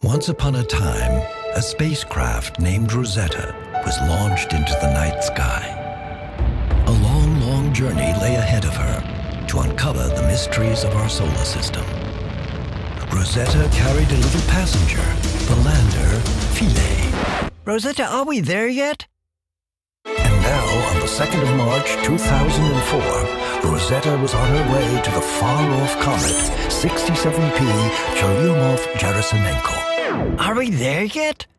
Once upon a time, a spacecraft named Rosetta was launched into the night sky. A long, long journey lay ahead of her to uncover the mysteries of our solar system. Rosetta carried a little passenger, the lander, Philae. Rosetta, are we there yet? And now, on the 2nd of March, 2004, Rosetta was on her way to the far-off comet 67P Churyumov-Gerasimenko. Are we there yet?